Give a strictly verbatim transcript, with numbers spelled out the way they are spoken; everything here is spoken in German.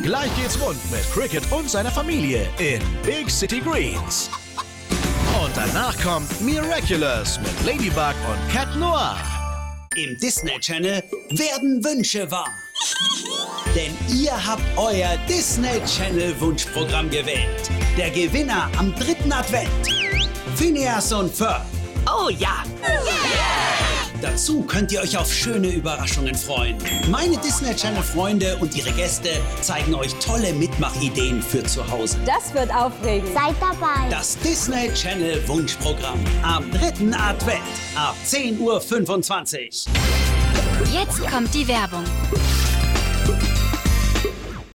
Gleich geht's rund mit Cricket und seiner Familie in Big City Greens. Und danach kommt Miraculous mit Ladybug und Cat Noir. Im Disney Channel werden Wünsche wahr. Denn ihr habt euer Disney Channel Wunschprogramm gewählt. Der Gewinner am dritten Advent. Phineas und Ferb. Oh ja! Dazu könnt ihr euch auf schöne Überraschungen freuen. Meine Disney Channel Freunde und ihre Gäste zeigen euch tolle Mitmachideen für zu Hause. Das wird aufregend. Seid dabei. Das Disney Channel Wunschprogramm am dritten Advent ab zehn Uhr fünfundzwanzig. Jetzt kommt die Werbung.